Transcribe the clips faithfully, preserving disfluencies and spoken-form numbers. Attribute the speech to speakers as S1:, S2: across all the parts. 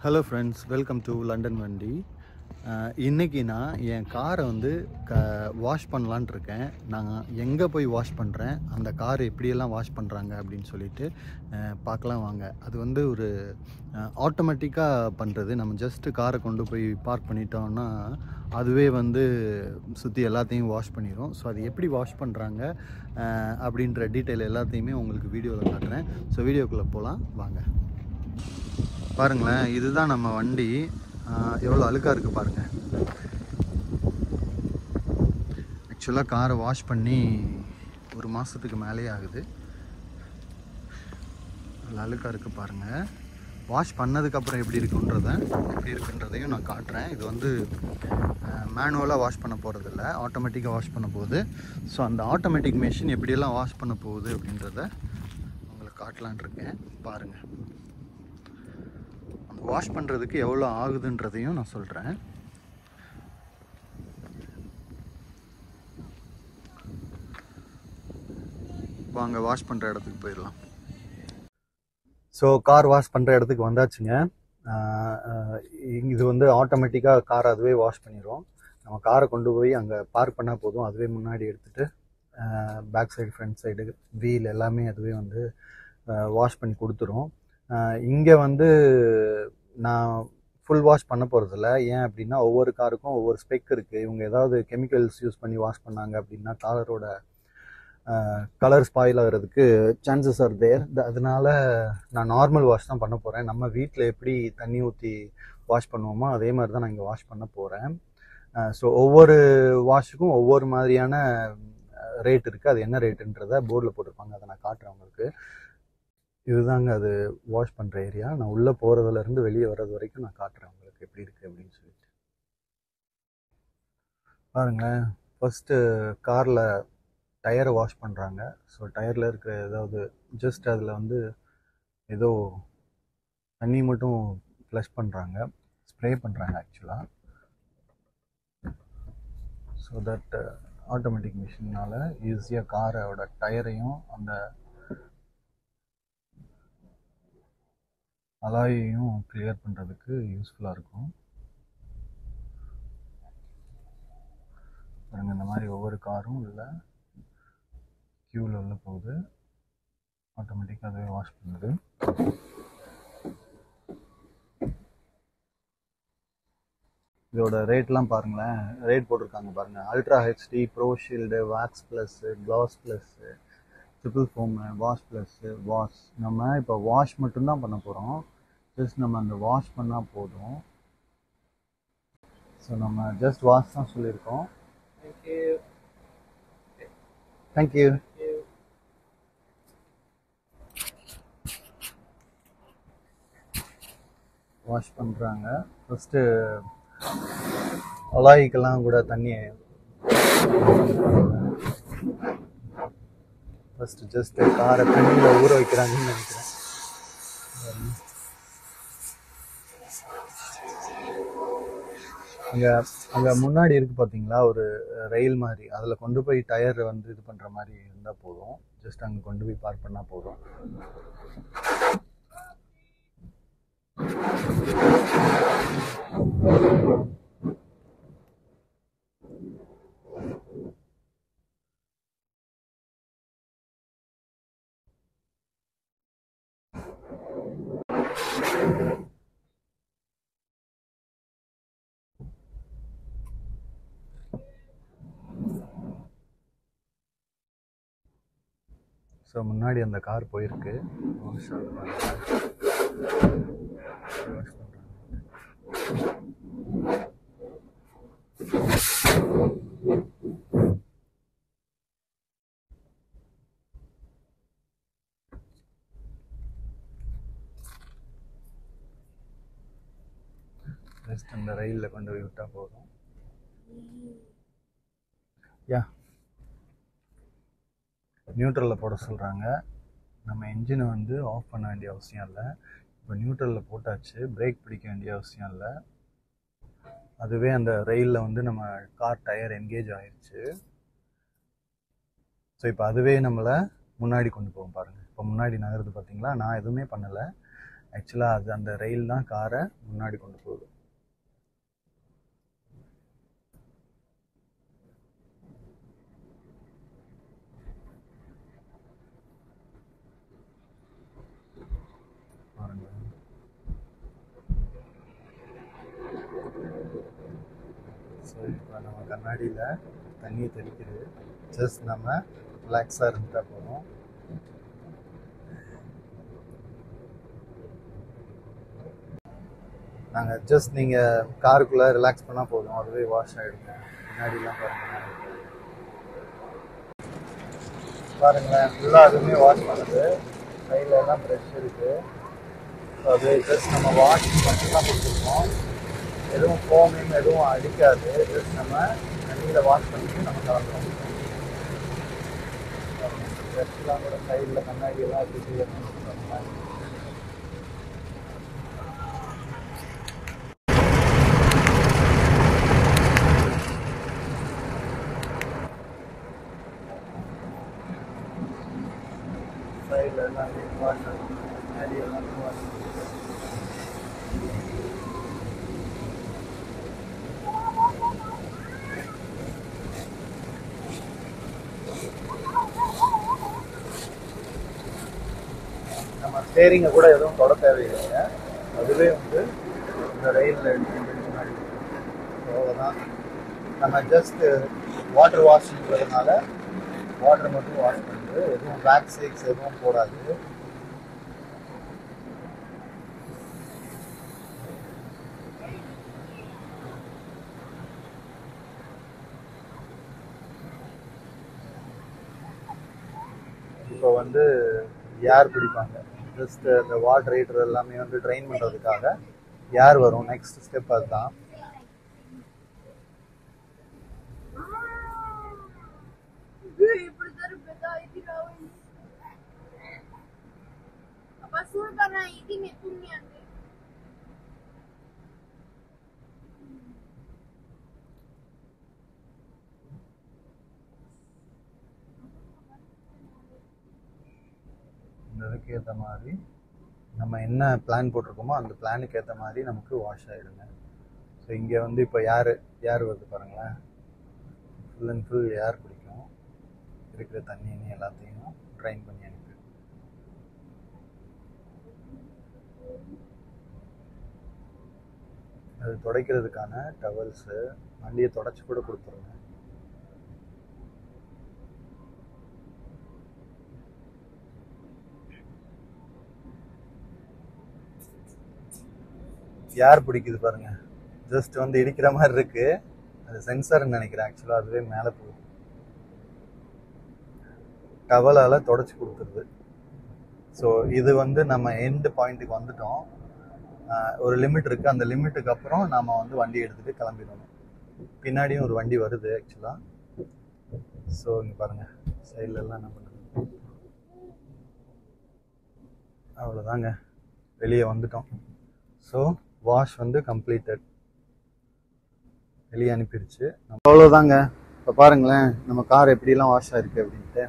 S1: Hello friends, welcome to London வண்டி. இன்றைக்கி நான் என் காரை வந்து க வாஷ் பண்ணலான் இருக்கேன். நான் எங்கே போய் வாஷ் பண்ணுறேன், அந்த கார் எப்படியெல்லாம் வாஷ் பண்ணுறாங்க அப்படின்னு சொல்லிட்டு பார்க்கலாம் வாங்க. அது வந்து ஒரு ஆட்டோமேட்டிக்காக பண்ணுறது. நம்ம ஜஸ்ட்டு காரை கொண்டு போய் பார்க் பண்ணிட்டோம்னா அதுவே வந்து சுற்றி எல்லாத்தையும் வாஷ் பண்ணிடும். ஸோ அது எப்படி வாஷ் பண்ணுறாங்க அப்படின்ற டீட்டெயில் எல்லாத்தையுமே உங்களுக்கு வீடியோவில் காட்டுறேன். ஸோ வீடியோக்குள்ளே போகலாம் வாங்க. பாருங்களேன், இதுதான் நம்ம வண்டி. எவ்வளோ அழுக்காக இருக்குது பாருங்கள். ஆக்சுவலாக காரை வாஷ் பண்ணி ஒரு மாதத்துக்கு மேலே ஆகுது. அதில் அழுக்காக இருக்குது பாருங்கள். வாஷ் பண்ணதுக்கப்புறம் எப்படி இருக்குன்றத எப்படி இருக்குன்றதையும் நான் காட்டுறேன். இது வந்து மேனுவலாக வாஷ் பண்ண போகிறதில்ல, ஆட்டோமேட்டிக்காக வாஷ் பண்ண போகுது. ஸோ அந்த ஆட்டோமேட்டிக் மிஷின் எப்படியெல்லாம் வாஷ் பண்ண போகுது அப்படின்றத உங்களுக்கு காட்டலான் இருக்கேன். பாருங்கள், அந்த வாஷ் பண்ணுறதுக்கு எவ்வளோ ஆகுதுன்றதையும் நான் சொல்கிறேன். வாங்க வாஷ் பண்ணுற இடத்துக்கு போயிடலாம். ஸோ கார் வாஷ் பண்ணுற இடத்துக்கு வந்தாச்சுங்க. இது வந்து ஆட்டோமேட்டிக்காக கார் அதுவே வாஷ் பண்ணிடும். நம்ம காரை கொண்டு போய் அங்கே பார்க் பண்ணால் போதும். அதுவே முன்னாடி எடுத்துகிட்டு back side, front side, wheel எல்லாமே அதுவே வந்து வாஷ் பண்ணி கொடுத்துரும். இங்கே வந்து நான் ஃபுல் வாஷ் பண்ண போகிறதில்ல. ஏன் அப்படின்னா ஒவ்வொரு காருக்கும் ஒவ்வொரு ஸ்பெக் இருக்குது. இவங்க ஏதாவது கெமிக்கல்ஸ் யூஸ் பண்ணி வாஷ் பண்ணாங்க அப்படின்னா காரோட கலர் ஸ்பாயில் ஆகிறதுக்கு சான்சஸ் ஆர் தேர். அதனால நான் நார்மல் வாஷ் தான் பண்ண போகிறேன். நம்ம வீட்டில் எப்படி தண்ணி ஊற்றி வாஷ் பண்ணுவோமோ அதே மாதிரி தான் நான் இங்கே வாஷ் பண்ண போகிறேன். ஸோ ஒவ்வொரு வாஷுக்கும் ஒவ்வொரு மாதிரியான ரேட் இருக்குது. அது என்ன ரேட்டுன்றதை போர்டில் போட்டிருப்பாங்க, அதை நான் காட்டுறேன் உங்களுக்கு. இதுதாங்க அது வாஷ் பண்ணுற ஏரியா. நான் உள்ளே போகிறதுலேருந்து வெளியே வர்றது வரைக்கும் நான் காட்டுறேன் உங்களுக்கு எப்படி இருக்குது அப்படின்னு சொல்லிட்டு. பாருங்களேன், ஃபஸ்ட்டு காரில் டயரை வாஷ் பண்ணுறாங்க. ஸோ டயரில் இருக்கிற ஏதாவது ஜஸ்ட் அதில் வந்து ஏதோ தண்ணி மட்டும் ஃப்ளஷ் பண்ணுறாங்க, ஸ்ப்ரே பண்ணுறாங்க ஆக்சுவலாக. ஸோ தட் ஆட்டோமேட்டிக் மிஷினால் ஈஸியாக காரோட டயரையும் அந்த அலாயையும் கிளியர் பண்ணுறதுக்கு யூஸ்ஃபுல்லாக இருக்கும். பாருங்கள், இந்த மாதிரி ஒவ்வொரு காரும் இல்லை கியூவில் உள்ள போகுது, ஆட்டோமேட்டிக்காக அதுவே வாஷ் பண்ணுது. இதோட ரேட்லாம் பாருங்களேன், ரேட் போட்டிருக்காங்க பாருங்கள். Ultra HD, pro shield, wax plus, class plus, triple foam, wash plus, wash. நம்ம இப்போ வாஷ் மட்டும்தான் பண்ண போகிறோம். ஜஸ்ட் நம்ம அந்த வாஷ் பண்ணால் போதும். ஸோ நம்ம ஜஸ்ட் வாஷ் தான் சொல்லியிருக்கோம். தேங்க்யூ. வாஷ் பண்ணுறாங்க. ஃபஸ்ட்டு அலாய்க்கெல்லாம் கூட தண்ணி ஃபஸ்ட்டு ஜஸ்ட்டு காரை தண்ணியில் ஊற வைக்கிறாங்கன்னு நினைக்கிறேன். அங்கே அங்கே முன்னாடி இருக்குது பார்த்தீங்களா ஒரு ரயில் மாதிரி, அதில் கொண்டு போய் டயர் வந்து இது பண்ணுற மாதிரி இருந்தால் போதும். ஜஸ்ட் அங்கே கொண்டு போய் பார்க் பண்ணால் போதும். ஸோ முன்னாடி அந்த கார் போயிருக்கு. வாஷ் ஜஸ்ட் அந்த ரயிலில் கொண்டு போய் விட்டால் போதும். யா நியூட்ரலில் போட சொல்கிறாங்க. நம்ம என்ஜினை வந்து ஆஃப் பண்ண வேண்டிய அவசியம் இல்லை. இப்போ நியூட்ரலில் போட்டாச்சு, பிரேக் பிடிக்க வேண்டிய அவசியம் இல்லை. அதுவே அந்த ரயிலில் வந்து நம்ம கார் டயர் என்கேஜ் ஆயிடுச்சு. ஸோ இப்போ அதுவே நம்மளை முன்னாடி கொண்டு போகும் பாருங்கள். இப்போ முன்னாடி நகருது பார்த்தீங்களா. நான் எதுவுமே பண்ணலை. ஆக்சுவலாக அது அந்த ரயில் தான் காரை முன்னாடி கொண்டு போகுது. ஸோ இப்போ நம்ம கண்ணாடியில் தண்ணியை தெளிக்கிறது, ஜஸ்ட் நம்ம ரிலாக்ஸாக இருந்துட்டால் போதும். நாங்கள் ஜஸ்ட் நீங்கள் காருக்குள்ளே ரிலாக்ஸ் பண்ணால் போதும், அதுவே வாஷ் ஆகிடுங்க. முன்னாடிலாம் பாருங்கள் பாருங்களேன் ஃபுல்லாக அதுவுமே வாஷ் பண்ணுது. கையில் எல்லாம் ப்ரெஷ் இருக்குது. ஸோ அது ஜஸ்ட் நம்ம வாஷ் மட்டும் தான் கொடுத்துருக்கோம். எதுவும் ஃபோமையும் எதுவும் அடிக்காது. ஜஸ்ட் நம்ம தண்ணியில் வாஷ் பண்ணிட்டு நம்ம கலந்துறோம். ப்ரெஷ்லாம் கூட சைடில் கண்ணாடியெல்லாம் அப்படி செய்யணும்னு சொல்கிறாங்க. சைடில் எல்லாம் வாஷ் ஆகும், கண்ணாடி எல்லாமே வாஷ் பண்ணுது. நம்ம ஸ்டேரிங்கை கூட எதுவும் தொட தேவையில்லைங்க. அதுவே வந்து இந்த ரயிலில் எடுத்து முன்னாடி அவ்வளோதான். நம்ம ஜஸ்ட்டு வாட்டர் வாஷ்ன்றதுனால வாட்டர் மட்டும் வாஷ் பண்ணுது. எதுவும் வேக்ஸ் சேக்ஸ் எதுவும் போடாது. இப்போ வந்து ஏர் பிடிப்பாங்க. ஜஸ்ட் அந்த வாட்டர் ஹீட்டர் எல்லாமே வந்து ட்ரைன் பண்ணுறதுக்காக ஏர் வரும். நெக்ஸ்ட் ஸ்டெப் அதுதான். இந்த இதுக்கு ஏற்ற மாதிரி நம்ம என்ன பிளான் போட்டிருக்கோமோ அந்த பிளானுக்கு ஏற்ற மாதிரி நமக்கு வாஷ் ஆகிடுங்க. ஸோ இங்கே வந்து இப்போ ஏர் ஏர் வருது பாருங்களேன். ஃபுல் அண்ட் ஃபுல் ஏர் பிடிக்கும். இருக்கிற தண்ணி எல்லாத்தையும் ட்ரைன் பண்ணி அனுப்பி அது துடைக்கிறதுக்கான டவல்ஸு வண்டியை தொடச்சி கூட கொடுத்துருங்க. ஏர் பிடிக்குது பாருங்க. ஜஸ்ட் வந்து இடிக்கிற மாதிரி இருக்கு. அது சென்சார்னு நினைக்கிறேன். ஆக்சுவலாக அதுவே மேலே போகுது. டவலால் தொடச்சி கொடுத்துருது. ஸோ இது வந்து நம்ம எண்டு பாயிண்ட்டுக்கு வந்துட்டோம். ஒரு லிமிட் இருக்குது. அந்த லிமிட்டுக்கு அப்புறம் நாம் வந்து வண்டி எடுத்துகிட்டு கிளம்பிடணும். பின்னாடியும் ஒரு வண்டி வருது ஆக்சுவலாக. ஸோ இங்கே பாருங்கள் சைட்லெல்லாம் என்ன பண்ணுறது. அவ்வளோதாங்க, வெளியே வந்துட்டோம். ஸோ வாஷ் வந்து கம்ப்ளீட்டட், வெளியே அனுப்பிடுச்சு. அவ்வளோதாங்க. இப்போ பாருங்களேன் நம்ம கார் எப்படிலாம் வாஷ் ஆகிருக்கு அப்படின்ட்டு.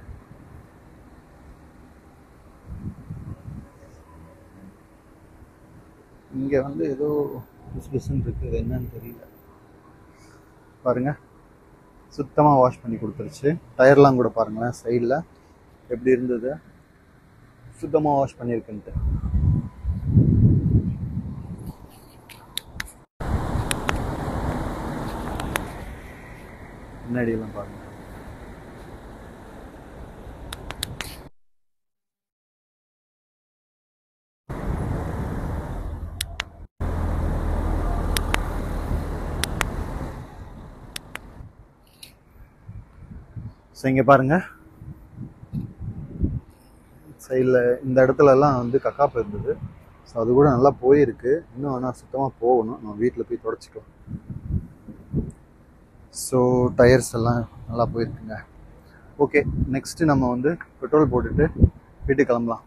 S1: இங்கே வந்து ஏதோ பிஸ் பிஸ்ன்னு இருக்குது, என்னன்னு தெரியல. பாருங்க சுத்தமாக வாஷ் பண்ணி கொடுத்துருச்சு. டயர்லாம் கூட பாருங்களேன் சைடில் எப்படி இருந்தது, சுத்தமாக வாஷ் பண்ணியிருக்குன்ட்டு. முன்னாடியெல்லாம் பாருங்க. ஸோ இங்கே பாருங்கள் சைடில் இந்த இடத்துலலாம் வந்து கக்காப்பு இருந்தது. ஸோ அது கூட நல்லா போயிருக்கு. இன்னும் ஆனால் சுத்தமாக போகணும். நம்ம வீட்டில் போய் தொடச்சிக்கலாம். ஸோ டயர்ஸ் எல்லாம் நல்லா போயிருக்குங்க. ஓகே, நெக்ஸ்ட்டு நம்ம வந்து பெட்ரோல் போட்டுட்டு வீட்டுக்கு கிளம்பலாம்.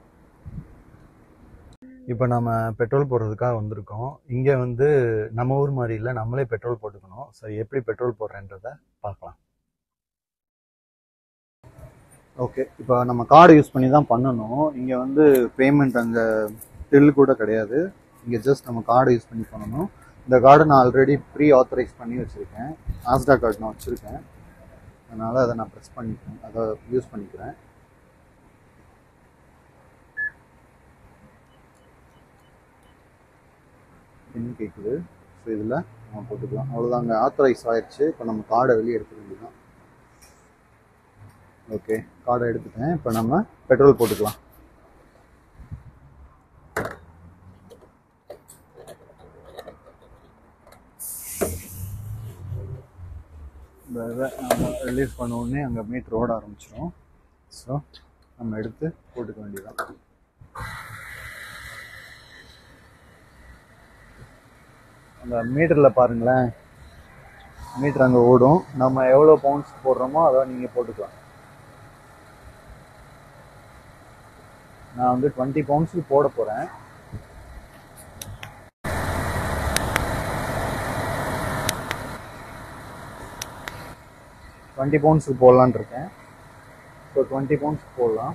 S1: இப்போ நம்ம பெட்ரோல் போடுறதுக்காக வந்திருக்கோம். இங்கே வந்து நம்ம ஊர் மாதிரி இல்லை, நம்மளே பெட்ரோல் போட்டுக்கணும். ஸோ எப்படி பெட்ரோல் போடுறேன்றதை பார்க்கலாம். ஓகே, இப்போ நம்ம கார்டு யூஸ் பண்ணி தான் பண்ணணும். இங்கே வந்து பேமெண்ட் அங்கே டில் கூட கிடையாது. இங்கே ஜஸ்ட் நம்ம கார்டை யூஸ் பண்ணி பண்ணணும். இந்த கார்டை நான் ஆல்ரெடி ப்ரீ ஆத்தரைஸ் பண்ணி வச்சுருக்கேன். ஆஸ்டா கார்டு நான் வச்சுருக்கேன். அதனால் அதை நான் ப்ரெஸ் பண்ணிக்கிறேன், அதை யூஸ் பண்ணிக்கிறேன். என்ன கேட்குது? ஸோ இதில் நம்ம போட்டுக்கலாம். அவ்வளோதாங்க, ஆத்தரைஸ் ஆயிடுச்சு. இப்போ நம்ம கார்டை வெளியே எடுக்க வேண்டியதான். ஓகே, கார்டை எடுத்துட்டேன். இப்போ நம்ம பெட்ரோல் போட்டுக்கலாம். நம்ம ரிலீஸ் பண்ண உடனே அங்கே மீட்டர் ஓட ஆரம்பிச்சிடும். ஸோ நம்ம எடுத்து போட்டுக்க வேண்டியதான். அந்த மீட்டரில் பாருங்களேன், மீட்டர் அங்கே ஓடும். நம்ம எவ்வளோ பவுண்ட்ஸ் போடுறோமோ அதை நீங்கள் போட்டுக்கலாம். நான் வந்து டுவெண்ட்டி பவுண்ட்ஸுக்கு போட போகிறேன். டுவெண்ட்டி பவுண்ட்ஸுக்கு போடலான் இருக்கேன். ஸோ டுவெண்ட்டி பவுண்ட்ஸ் போடலாம்.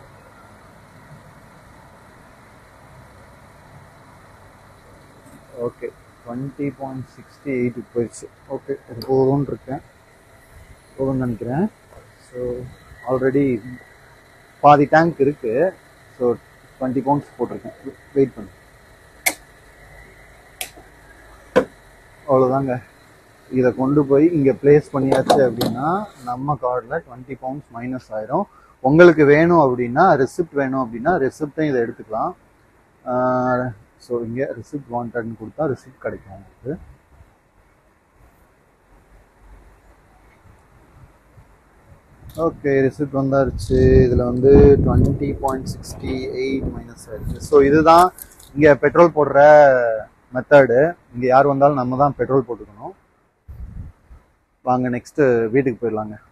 S1: ஓகே, டுவெண்ட்டி பாயிண்ட் சிக்ஸ்டி எயிட்டுக்கு போயிடுச்சு. ஓகே, இது போதும்னு இருக்கேன், போதும்னு நினைக்கிறேன். ஸோ ஆல்ரெடி பாதி டேங்க் இருக்குது. ஸோ டுவெண்ட்டி பவுண்ட்ஸ் போட்டிருக்கேன். வெயிட் பண்ணு. அவ்வளோதாங்க, இதை கொண்டு போய் இங்கே ப்ளேஸ் பண்ணியாச்சு அப்படின்னா நம்ம கார்டில் டுவெண்ட்டி பவுண்ட்ஸ் மைனஸ் ஆயிரும். உங்களுக்கு வேணும் அப்படின்னா, ரெசிப்ட் வேணும் அப்படின்னா ரெசிப்டையும் இதை எடுத்துக்கலாம். ஸோ இங்கே ரிசிப்ட் வாண்டட்னு கொடுத்தா ரிசிப்ட் கிடைக்கும் உங்களுக்கு. ஓகே, ரிசிப்ட் வந்தாருச்சு. இதில் வந்து twenty point sixty eight minus ஆயிடுச்சு. ஸோ இதுதான் இங்கே பெட்ரோல் போடுற மெத்தடு. இங்கே யார் வந்தாலும் நம்ம தான் பெட்ரோல் போட்டுக்கணும். வாங்க நெக்ஸ்ட்டு வீட்டுக்கு போயிடலாங்க.